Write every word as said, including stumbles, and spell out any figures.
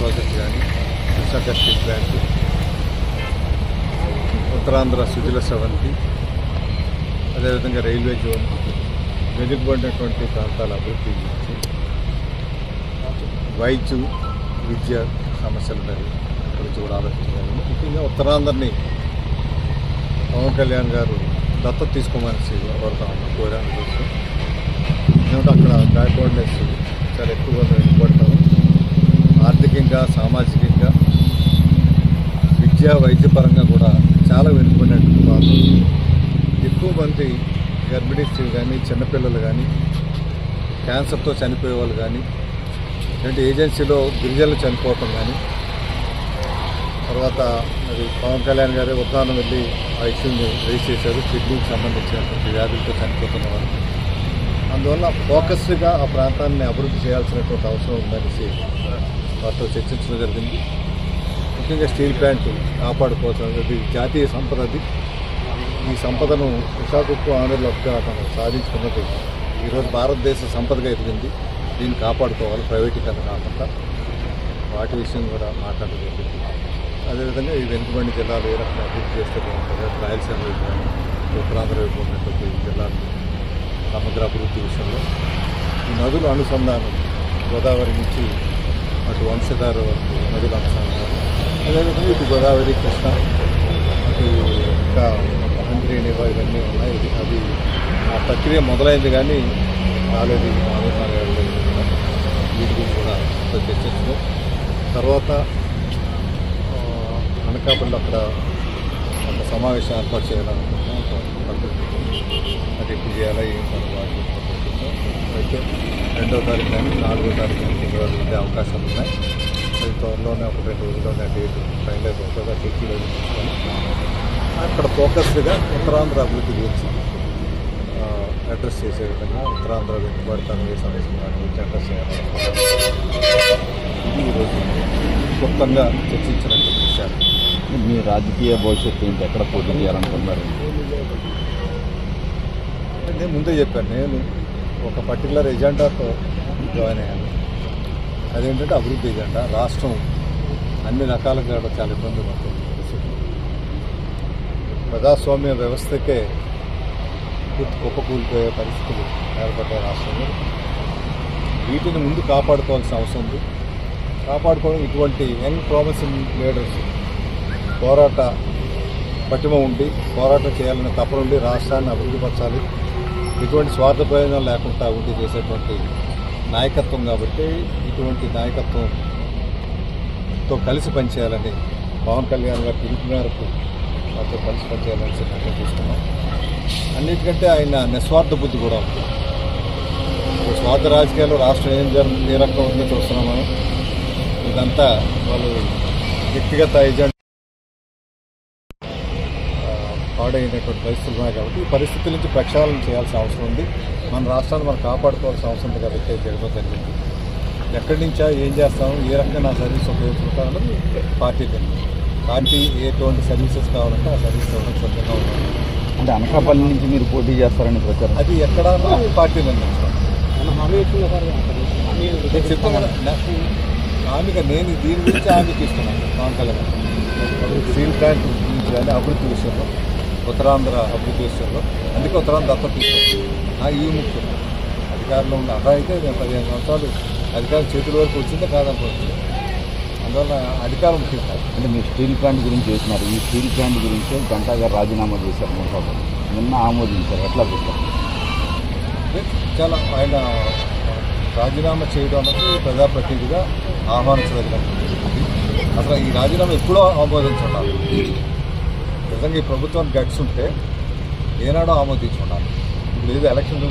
Project కానీ, Visakha steel plant, Uttarandhra Sujala Sravanthi, అదేవిధంగా railway zone, వెనుకబడినటువంటి ప్రాంతాల అభివృద్ధి గురించి, వైద్యం, విద్య సమస్యల గురించి కూడా ఆలోచించారు. ముఖ్యంగా ఉత్తరాంధ్రని పవన్ కళ్యాణ్ గారు దత్తత తీసుకోమని కోరుతామని కోరాను కోసం. ఎందుకంటే అక్కడ బ్యాక్వర్డ్నెస్ చాలా ఎక్కువగా వెనుకబడతాము. ఆర్థికంగా, సామాజికంగా, విద్యా వైద్యపరంగా కూడా చాలా వెనుకబడినటువంటి వాళ్ళు. ఎక్కువ మంది గర్భిణీ స్త్రీలు కానీ, చిన్నపిల్లలు కానీ, క్యాన్సర్తో చనిపోయే వాళ్ళు కానీ, ఇలాంటి ఏజెన్సీలో గిరిజనులు చనిపోవటం కానీ, తర్వాత అది పవన్ కళ్యాణ్ గారే ఉత్తానం వెళ్ళి ఆ ఇష్యూని రైజ్ చేశారు. కిడ్నీకి సంబంధించినటువంటి వ్యాధులతో చనిపోతున్న వాళ్ళు. అందువల్ల ఫోకస్గా ఆ ప్రాంతాన్ని అభివృద్ధి చేయాల్సినటువంటి అవసరం ఉందనేసి వారితో చర్చించడం జరిగింది. ముఖ్యంగా స్టీల్ ప్లాంట్ కాపాడుకోవాల్సిన అది జాతీయ సంపద. అది ఈ సంపదను విశాఖకు ఆనర్లుగా మనం సాధించుకున్నది ఈరోజు భారతదేశ సంపదగా ఎదిగింది. దీన్ని కాపాడుకోవాలి, ప్రైవేటీకరణ కాకుండా. వాటి విషయం కూడా మాట్లాడడం జరిగింది. అదేవిధంగా ఈ వెనుకబడిన జిల్లాలు ఏ రకంగా అభివృద్ధి చేస్తే బాగుంటుంది, రాయలసీమ వైపు కానీ, ఉత్తరాంధ్ర వైపు ఉన్నటువంటి జిల్లాలు సమగ్ర అభివృద్ధి విషయంలో ఈ నదుల అనుసంధానం, గోదావరి నుంచి అటు వంశధార వరకు నదుల అనుసంధానం, అదేవిధంగా ఇటు గోదావరి, కృష్ణ, అటు ఇంకా మహంద్రీని ఇవన్నీ ఉన్నాయి. అది ఆ ప్రక్రియ మొదలైంది కానీ రాలేదు. వీటి గురించి కూడా చర్చించడం. తర్వాత అనకాపల్లి అక్కడ ఒక సమావేశం ఏర్పాటు చేయాలనుకుంటున్నాం. అది ఎప్పుడు చేయాలా ఏం వాటి అయితే రెండో తారీఖు కానీ నాలుగో తారీఖు కానీ ఫిబ్రవరి ఉండే అవకాశాలు ఉన్నాయి. అది త్వరలోనే ఒక రెండు రోజుల్లోనే డేట్ ఫైనలైజ్ అవుతుంది. టీచీలో తీసుకొని అక్కడ ఫోకస్డ్గా ఉత్తరాంధ్ర అభివృద్ధి గురించి అడ్రస్ చేసే విధంగా ఉత్తరాంధ్ర వెనుకబడతాను ఏ సమస్య గురించి అడ్రస్ చేయాలి. ఇది ఈరోజు క్లుప్తంగా చర్చించినటువంటి విషయాలు. మీ రాజకీయ భవిష్యత్తు ఏంటి, ఎక్కడ పోటీ చేయాలనుకున్నారు? నేను ముందే చెప్పాను, నేను ఒక పర్టికులర్ ఎజెండాతో జాయిన్ అయ్యాను. అదేంటంటే అభివృద్ధి ఎజెండా. రాష్ట్రం అన్ని రకాలుగా చాలా ఇబ్బందులు ఉంటుంది. ప్రజాస్వామ్య వ్యవస్థకే కుప్పకూలిపోయే పరిస్థితులు ఏర్పడ్డాయి రాష్ట్రంలో. వీటిని ముందు కాపాడుకోవాల్సిన అవసరం ఉంది. కాపాడుకోవడం ఇటువంటి యంగ్ ప్రామిసింగ్ లీడర్స్ పోరాట పటిమ ఉండి పోరాటం చేయాలనే తపన ఉండి రాష్ట్రాన్ని అభివృద్ధిపరచాలి, ఇటువంటి స్వార్థ ప్రయోజనం లేకుండా ఉండి చేసేటువంటి నాయకత్వం. కాబట్టి ఇటువంటి నాయకత్వంతో కలిసి పనిచేయాలని పవన్ కళ్యాణ్ గారి పిలుపు మేరకు మాతో కలిసి పనిచేయాలని నిర్ణయం తీసుకున్నాం. అన్నిటికంటే ఆయన నిస్వార్థ బుద్ధి కూడా ఉంది. స్వార్థ రాజకీయాల్లో రాష్ట్రం ఏం జరుగుతుంది, ఏ రకంగా ఉందో చూస్తున్నాం మనం. ఇదంతా వాళ్ళు వ్యక్తిగత ఎజెండా పాడైనటువంటి పరిస్థితులు ఉన్నాయి. కాబట్టి ఈ పరిస్థితుల నుంచి ప్రక్షాళన చేయాల్సిన అవసరం ఉంది. మన రాష్ట్రాన్ని మనం కాపాడుకోవాల్సిన అవసరం ఉంది. కాబట్టి జరగడం జరిగింది. ఎక్కడి నుంచా ఏం చేస్తాము, ఏ రకంగా నా సర్వీస్ ఉపయోగపడతామని పార్టీ పార్టీ ఎటువంటి సర్వీసెస్ కావాలంటే ఆ సర్వీస్ ఇవ్వడం సిద్ధంగా ఉన్నాను. అంటే అనకాపల్లి నుంచి మీరు పోటీ చేస్తారని ప్రచారం, అది ఎక్కడ పార్టీ నిర్ణయించాం. నేను చెప్తాను కదా, హామీగా నేను దీని గురించి హామీ తీసుకున్నాను. పవన్ కళ్యాణ్ స్టీల్ ప్లాంట్ గురించి కానీ అభివృద్ధి విషయంలో, ఉత్తరాంధ్ర అభివృద్ధి విషయంలో, అందుకే ఉత్తరాంధ్ర దత్తత తీసుకున్నాను. నాకు ఈ ముఖ్యం. అధికారంలో ఉన్న అలా అయితే నేను పదిహేను సంవత్సరాలు అధికారం చేతుల వరకు వచ్చిందే కాదనుకోవచ్చు. అందువల్ల అధికారం ముఖ్యం కాదు. అంటే మీరు స్టీల్ ప్లాంట్ గురించి చేస్తున్నారు. ఈ స్టీల్ ప్లాంట్ గురించి గంటా గారు రాజీనామా చేశారు. మున్సాబు నిన్న ఆమోదించారు. ఎట్లా చూస్తారు? చాలా ఆయన రాజీనామా చేయడం అన్నది ప్రజాప్రతినిధిగా ఆహ్వానించదగినది. అసలు ఈ రాజీనామా ఎప్పుడో ఆమోదించున్నారు. నిజంగా ఈ ప్రభుత్వానికి గట్స్ ఉంటే ఏనాడో ఆమోదించుకున్నారు. ఇప్పుడు ఏదో ఎలక్షన్